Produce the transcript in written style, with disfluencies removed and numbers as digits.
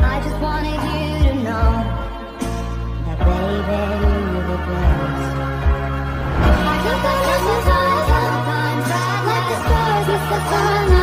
I just wanted you to know that, baby, you're the best. I think I love you, like the stars with the sun.